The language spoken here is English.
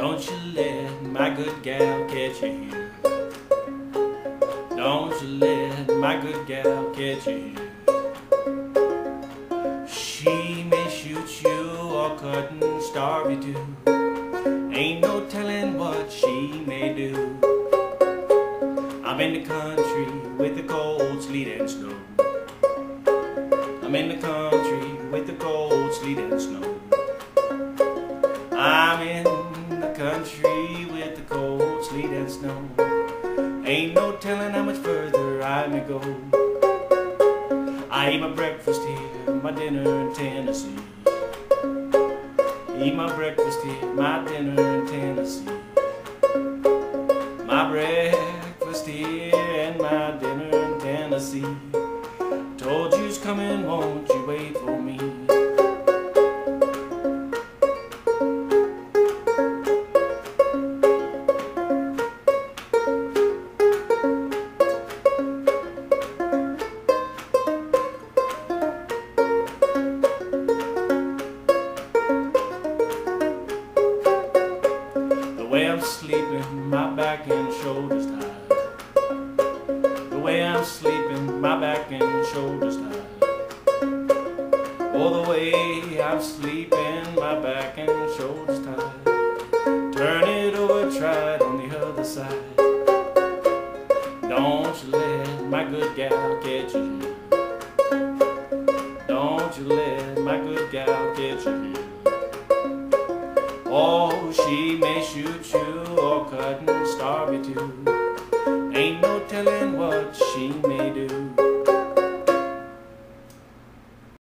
Don't you let my good gal catch you here. Don't you let my good gal catch you here. She may shoot you or cut and starve you too. Ain't no telling what she may do. I'm in the country with the cold, sleet and snow. I'm in the country with the cold, sleet and snow. I'm in the country with the cold, sleet and snow. Ain't no telling how much further I may go. I eat my breakfast here, my dinner in Tennessee. Eat my breakfast here, my dinner in Tennessee. My breakfast here and my dinner in Tennessee. Told you's coming, won't you wait for me? The way I'm sleeping, my back and shoulders tired. The way I'm sleeping, my back and shoulders tired. Oh, the way I'm sleeping, my back and shoulders tired. Turn it over, try it on the other side. Don't you let my good gal catch you here. Don't you let my good gal catch you here. Oh, she may shoot you or cut and starve you too. Ain't no telling what she may do.